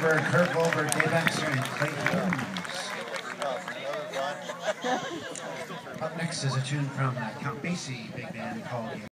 Goldberg, Kurt Goldberg, Dave Baxter, and Clay Holmes. Up next is a tune from Count Basie big band called